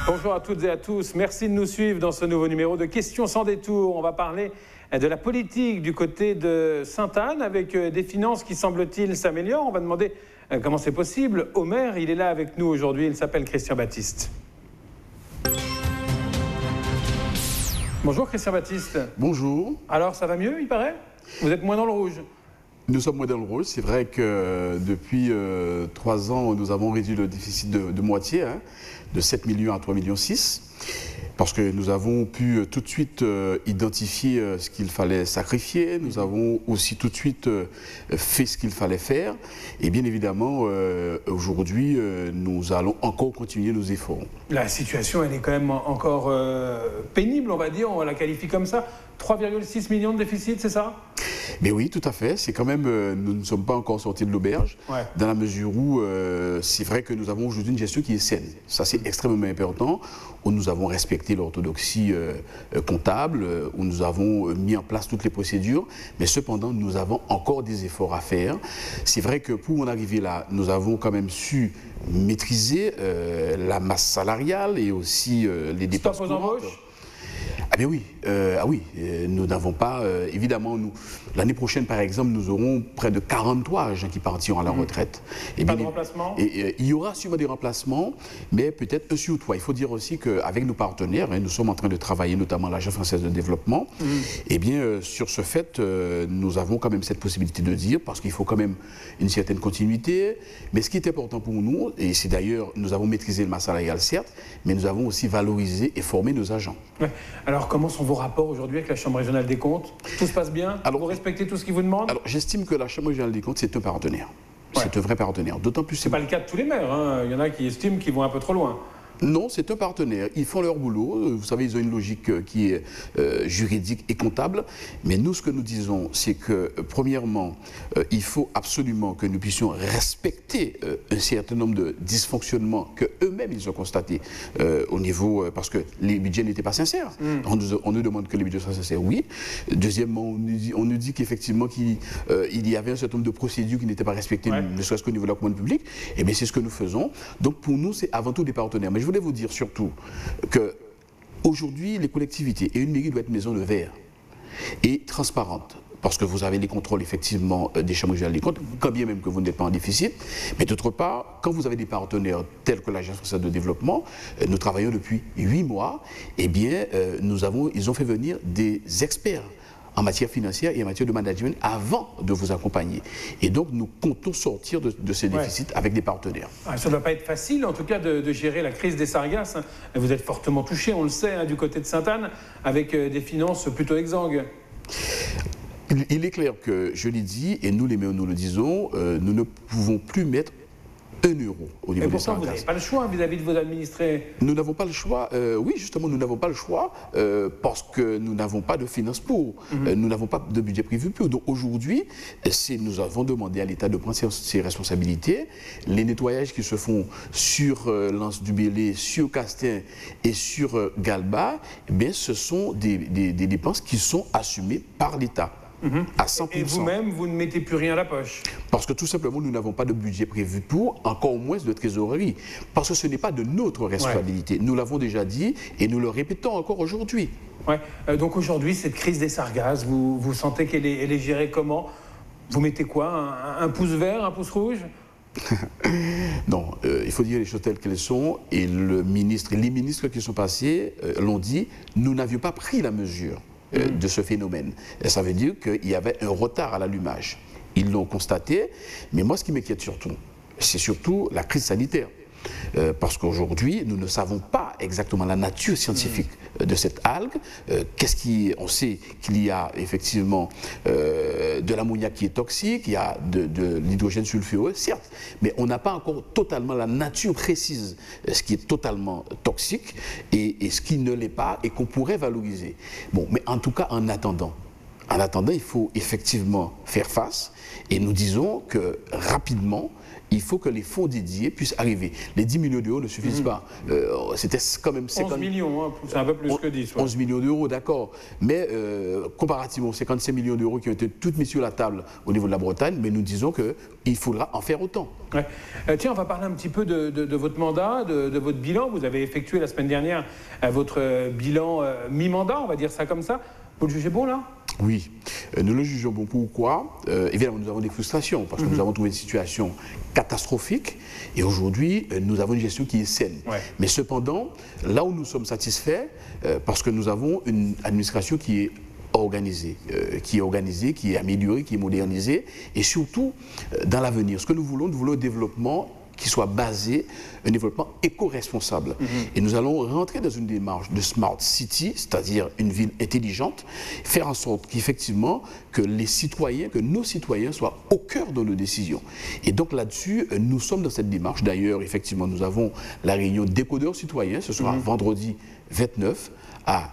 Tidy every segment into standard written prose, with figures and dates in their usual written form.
Bonjour à toutes et à tous. Merci de nous suivre dans ce nouveau numéro de Questions sans détour. On va parler de la politique du côté de Sainte-Anne avec des finances qui, semble-t-il, s'améliorent. On va demander comment c'est possible. Au maire, il est là avec nous aujourd'hui. Il s'appelle Christian Baptiste. Bonjour Christian Baptiste. Bonjour. Alors ça va mieux, il paraît? Vous êtes moins dans le rouge? Nous sommes moins dans le rouge. C'est vrai que depuis 3 ans, nous avons réduit le déficit de moitié, de 7 millions à 3,6 millions, parce que nous avons pu tout de suite identifier ce qu'il fallait sacrifier. Nous avons aussi tout de suite fait ce qu'il fallait faire. Et bien évidemment, aujourd'hui, nous allons encore continuer nos efforts. La situation, elle est quand même encore pénible, on va dire. On la qualifie comme ça. 3,6 millions de déficit, c'est ça? Mais oui, tout à fait. C'est quand même, nous ne sommes pas encore sortis de l'auberge, dans la mesure où c'est vrai que nous avons aujourd'hui une gestion qui est saine. Ça, c'est extrêmement important, où nous avons respecté l'orthodoxie comptable, où nous avons mis en place toutes les procédures, mais cependant, nous avons encore des efforts à faire. C'est vrai que pour en arriver là, nous avons quand même su maîtriser la masse salariale et aussi les dépenses courantes. Ah bien oui, nous n'avons pas, évidemment, l'année prochaine par exemple, nous aurons près de 43 agents qui partiront à la retraite. Et pas de remplacement? Il y aura sûrement des remplacements, mais peut-être un sur trois. Il faut dire aussi qu'avec nos partenaires, nous sommes en train de travailler, notamment l'Agence française de développement, et bien sur ce fait, nous avons quand même cette possibilité de dire, parce qu'il faut quand même une certaine continuité, mais ce qui est important pour nous, et c'est d'ailleurs, nous avons maîtrisé le masse salarial certes, mais nous avons aussi valorisé et formé nos agents. Ouais. Alors, comment sont vos rapports aujourd'hui avec la Chambre régionale des comptes? Tout se passe bien? Vous respectez tout ce qu'ils vous demandent? Alors, j'estime que la Chambre régionale des comptes, c'est un partenaire. C'est un vrai partenaire. D'autant plus. C'est pas le cas de tous les maires. Il y en a qui estiment qu'ils vont un peu trop loin. Non, c'est un partenaire. Ils font leur boulot. Vous savez, ils ont une logique qui est juridique et comptable. Mais nous, ce que nous disons, c'est que, premièrement, il faut absolument que nous puissions respecter un certain nombre de dysfonctionnements qu'eux-mêmes, ils ont constatés au niveau... parce que les budgets n'étaient pas sincères. On nous demande que les budgets soient sincères, oui. Deuxièmement, on nous dit qu'effectivement, qu'il y avait un certain nombre de procédures qui n'étaient pas respectées, ne serait-ce qu'au niveau de la commande publique. Eh bien, c'est ce que nous faisons. Donc, pour nous, c'est avant tout des partenaires. Mais je voulais vous dire surtout qu'aujourd'hui, les collectivités, et une mairie doit être maison de verre et transparente, parce que vous avez les contrôles effectivement des chambres régionales des comptes, quand bien même que vous n'êtes pas en déficit, mais d'autre part, quand vous avez des partenaires tels que l'Agence française de développement, nous travaillons depuis 8 mois, eh bien, ils ont fait venir des experts en matière financière et en matière de management avant de vous accompagner. Et donc, nous comptons sortir de ces déficits avec des partenaires. Ça ne doit pas être facile, en tout cas, de gérer la crise des sargasses. Vous êtes fortement touché, on le sait, du côté de Sainte-Anne, avec des finances plutôt exsangues. Il est clair que, je l'ai dit, et nous les maires, nous le disons, nous ne pouvons plus mettre 1 euro au niveau des sargasses. Et pourtant, vous n'avez pas le choix vis-à-vis de vos administrés. Nous n'avons pas le choix, oui, justement, nous n'avons pas le choix parce que nous n'avons pas de finances pour, nous n'avons pas de budget prévu pour. Donc aujourd'hui, nous avons demandé à l'État de prendre ses responsabilités. Les nettoyages qui se font sur l'Anse du Bélé, sur Castin et sur Galba, eh bien, ce sont des dépenses qui sont assumées par l'État. À 100%. Et vous-même, vous ne mettez plus rien à la poche? Parce que tout simplement, nous n'avons pas de budget prévu pour, encore moins de trésorerie. Parce que ce n'est pas de notre responsabilité. Nous l'avons déjà dit et nous le répétons encore aujourd'hui. Donc aujourd'hui, cette crise des sargasses, vous sentez qu'elle est gérée comment? Vous mettez quoi? Un pouce vert, un pouce rouge? Non, il faut dire les choses telles qu'elles sont. Et les ministres qui sont passés l'ont dit, nous n'avions pas pris la mesure de ce phénomène. Et ça veut dire qu'il y avait un retard à l'allumage. Ils l'ont constaté, mais moi ce qui m'inquiète surtout, c'est surtout la crise sanitaire. Parce qu'aujourd'hui, nous ne savons pas exactement la nature scientifique de cette algue. On sait qu'il y a effectivement de l'ammoniac qui est toxique, il y a de l'hydrogène sulfureux, certes, mais on n'a pas encore totalement la nature précise, ce qui est totalement toxique et ce qui ne l'est pas et qu'on pourrait valoriser. Bon, mais en tout cas, en attendant, il faut effectivement faire face et nous disons que rapidement, il faut que les fonds dédiés puissent arriver. Les 10 millions d'euros ne suffisent pas. C'était quand même 11 millions, hein, c'est un peu plus que 10. Ouais. 11 millions d'euros, d'accord. Mais comparativement aux 55 millions d'euros qui ont été toutes mis sur la table au niveau de la Bretagne, mais nous disons qu'il faudra en faire autant. Ouais. Tiens, on va parler un petit peu de votre mandat, de votre bilan. Vous avez effectué la semaine dernière votre bilan mi-mandat, on va dire ça comme ça. Vous le jugez bon, là? Oui, nous le jugeons bon. Pourquoi? Évidemment, nous avons des frustrations parce que nous avons trouvé une situation catastrophique et aujourd'hui, nous avons une gestion qui est saine. Ouais. Mais cependant, là où nous sommes satisfaits, parce que nous avons une administration qui est organisée, qui est améliorée, qui est modernisée et surtout dans l'avenir. Ce que nous voulons un développement qui soit basé, un développement éco-responsable. Et nous allons rentrer dans une démarche de Smart City, c'est-à-dire une ville intelligente, faire en sorte qu'effectivement, que nos citoyens soient au cœur de nos décisions. Et donc là-dessus, nous sommes dans cette démarche. D'ailleurs, effectivement, nous avons la réunion décodeurs citoyens, ce sera vendredi 29 à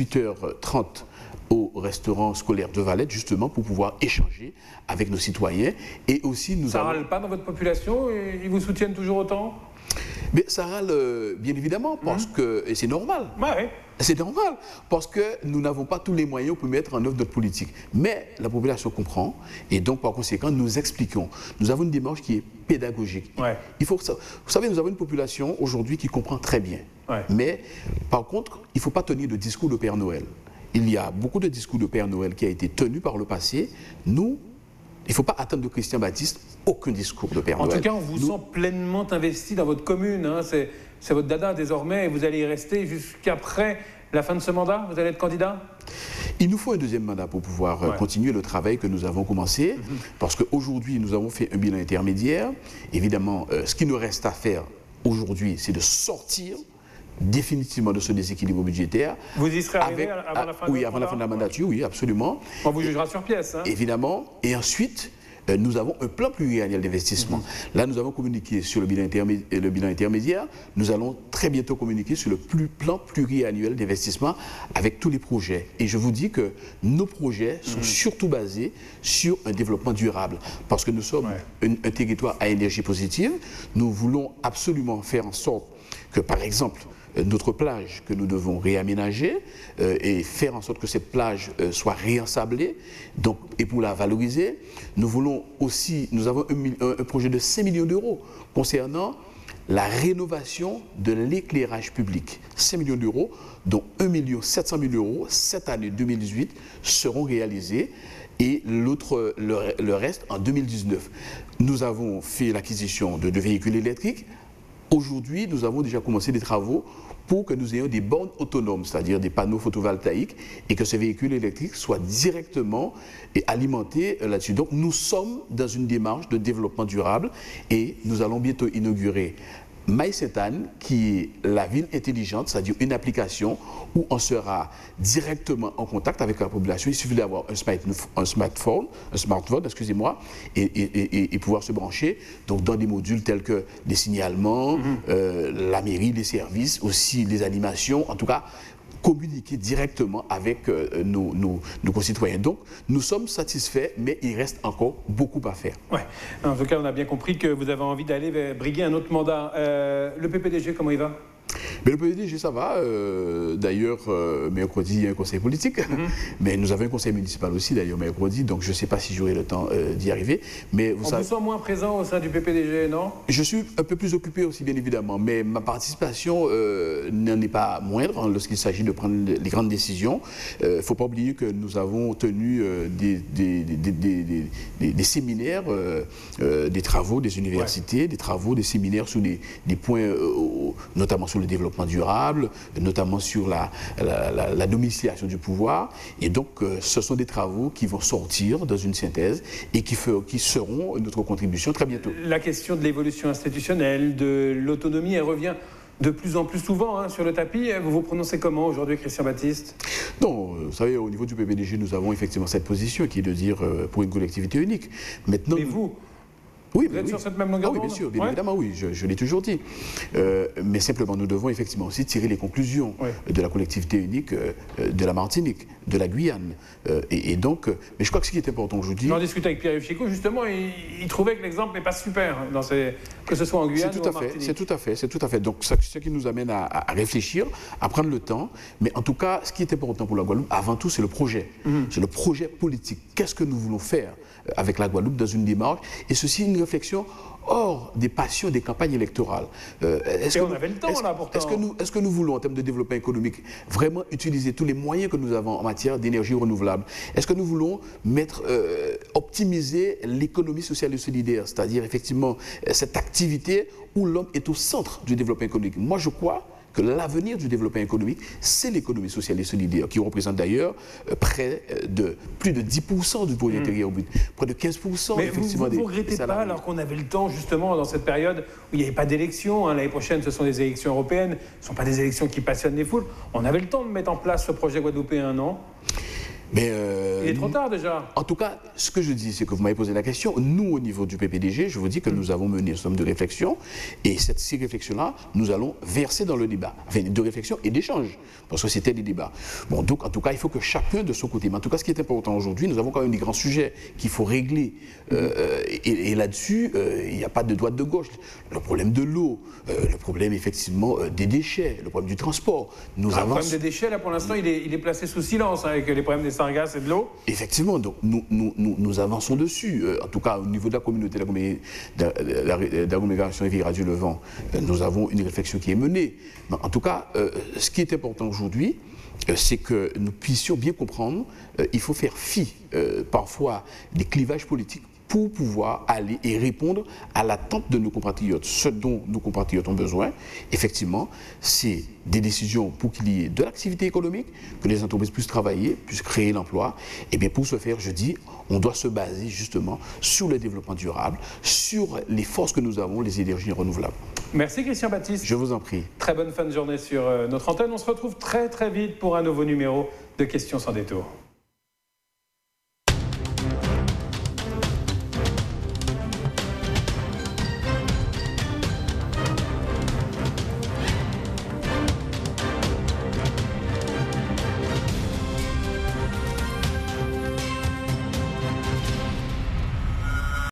18h30 au restaurant scolaire de Valette, justement pour pouvoir échanger avec nos citoyens. Et aussi nous ça râle pas dans votre population? Ils vous soutiennent toujours autant? Mais ça râle bien évidemment parce que, et c'est normal. Ouais. C'est normal, parce que nous n'avons pas tous les moyens pour mettre en œuvre notre politique. Mais la population comprend, et donc par conséquent, nous expliquons. Nous avons une démarche qui est pédagogique. Ouais. Vous savez, nous avons une population aujourd'hui qui comprend très bien. Ouais. Mais par contre, il ne faut pas tenir de discours de Père Noël. Il y a beaucoup de discours de Père Noël qui a été tenu par le passé. Nous, il ne faut pas attendre de Christian Baptiste aucun discours de Père Noël. En tout cas, on vous sent pleinement investi dans votre commune. Hein. C'est votre dada désormais et vous allez y rester jusqu'après la fin de ce mandat? Vous allez être candidat? Il nous faut un deuxième mandat pour pouvoir continuer le travail que nous avons commencé. Parce qu'aujourd'hui, nous avons fait un bilan intermédiaire. Évidemment, ce qui nous reste à faire aujourd'hui, c'est de sortir définitivement de ce déséquilibre budgétaire. Vous y serez arrivé avant la fin Oui, avant la fin de la mandature, oui, absolument. On vous jugera sur pièce. Hein. Évidemment. Et ensuite, nous avons un plan pluriannuel d'investissement. Là, nous avons communiqué sur le bilan intermédiaire. Nous allons très bientôt communiquer sur le plan pluriannuel d'investissement avec tous les projets. Et je vous dis que nos projets sont surtout basés sur un développement durable. Parce que nous sommes un territoire à énergie positive. Nous voulons absolument faire en sorte que, par exemple, notre plage que nous devons réaménager et faire en sorte que cette plage soit réensablée, donc, et pour la valoriser, nous avons un projet de 5 millions d'euros concernant la rénovation de l'éclairage public. 5 millions d'euros, dont 1 700 000 euros cette année 2018 seront réalisés et le reste en 2019. Nous avons fait l'acquisition de véhicules électriques. Aujourd'hui, nous avons déjà commencé des travaux pour que nous ayons des bornes autonomes, c'est-à-dire des panneaux photovoltaïques, et que ces véhicules électriques soient directement alimentés là-dessus. Donc nous sommes dans une démarche de développement durable et nous allons bientôt inaugurer MySetan, qui est la ville intelligente, c'est-à-dire une application où on sera directement en contact avec la population. Il suffit d'avoir un smartphone, excusez-moi, et pouvoir se brancher donc, dans des modules tels que des signalements, la mairie, les services, aussi les animations, en tout cas communiquer directement avec nos concitoyens. Donc, nous sommes satisfaits, mais il reste encore beaucoup à faire. Ouais. En tout cas, on a bien compris que vous avez envie d'aller briguer un autre mandat. Le PPDG, comment il va? Mais le PPDG, ça va. D'ailleurs, mercredi, il y a un conseil politique. Mais nous avons un conseil municipal aussi, d'ailleurs, mercredi. Donc, je ne sais pas si j'aurai le temps d'y arriver. Mais vous sent moins présent au sein du PPDG, non? Je suis un peu plus occupé aussi, bien évidemment. Mais ma participation n'en est pas moindre lorsqu'il s'agit de prendre les grandes décisions. Il ne faut pas oublier que nous avons tenu des séminaires, des travaux des universités, des travaux, des séminaires sur des points, notamment sur le développement durable, notamment sur la domiciliation du pouvoir. Et donc, ce sont des travaux qui vont sortir dans une synthèse et qui seront notre contribution très bientôt. La question de l'évolution institutionnelle, de l'autonomie, elle revient de plus en plus souvent sur le tapis. Vous vous prononcez comment aujourd'hui, Christian Baptiste? Non, vous savez, au niveau du PPDG, nous avons effectivement cette position qui est de dire pour une collectivité unique. Maintenant, mais vous Oui, Vous êtes sur cette même longueur d'onde? Oui, bien sûr, bien évidemment, oui, je l'ai toujours dit. Mais simplement, nous devons effectivement aussi tirer les conclusions de la collectivité unique de la Martinique, de la Guyane. Et donc, mais je crois que ce qui est important aujourd'hui... J'en discutais avec Pierre-Yves Chicot, justement, il trouvait que l'exemple n'est pas super, que ce soit en Guyane ou en Martinique. C'est tout à fait. Donc, ce qui nous amène à réfléchir, à prendre le temps. Mais en tout cas, ce qui est important pour la Guadeloupe, avant tout, c'est le projet. C'est le projet politique. Qu'est-ce que nous voulons faire avec la Guadeloupe dans une démarche? Et ceci, une réflexion hors des passions des campagnes électorales. On avait le temps, là, pourtant. Est-ce que nous voulons, en termes de développement économique, vraiment utiliser tous les moyens que nous avons en matière d'énergie renouvelable? Est-ce que nous voulons optimiser l'économie sociale et solidaire, c'est-à-dire effectivement cette activité où l'homme est au centre du développement économique? Moi, je crois que l'avenir du développement économique, c'est l'économie sociale et solidaire, qui représente d'ailleurs plus de 10% du produit intérieur brut, près de 15%. Mais vous ne regrettez pas, alors qu'on avait le temps, justement, dans cette période où il n'y avait pas d'élections, l'année prochaine, ce sont des élections européennes, ce ne sont pas des élections qui passionnent les foules, on avait le temps de mettre en place ce projet guadeloupéen, non? Mais il est trop tard déjà. En tout cas, ce que je dis, c'est que vous m'avez posé la question. Nous, au niveau du PPDG, je vous dis que nous avons mené un certain nombre de réflexions. Et ces réflexions-là, nous allons verser dans le débat. Enfin, de réflexion et d'échange. Parce que c'était des débats. Bon, donc, en tout cas, il faut que chacun de son côté. Mais en tout cas, ce qui est important aujourd'hui, nous avons quand même des grands sujets qu'il faut régler. Et là-dessus, il n'y a pas de droite de gauche. Le problème de l'eau, le problème, effectivement, des déchets, le problème du transport. Le problème des déchets, là, pour l'instant, il est placé sous silence, avec les problèmes des sargasses et de l'eau. Effectivement, donc nous avançons dessus. En tout cas, au niveau de la communauté d'agglomération Riviera-du-Levant, nous avons une réflexion qui est menée. Mais en tout cas, ce qui est important aujourd'hui, c'est que nous puissions bien comprendre, il faut faire fi parfois des clivages politiques pour pouvoir aller et répondre à l'attente de nos compatriotes. Ce dont nos compatriotes ont besoin, effectivement, c'est des décisions pour qu'il y ait de l'activité économique, que les entreprises puissent travailler, puissent créer l'emploi. Et bien pour ce faire, je dis, on doit se baser justement sur le développement durable, sur les forces que nous avons, les énergies renouvelables. Merci Christian Baptiste. Je vous en prie. Très bonne fin de journée sur notre antenne. On se retrouve très très vite pour un nouveau numéro de Questions sans détour.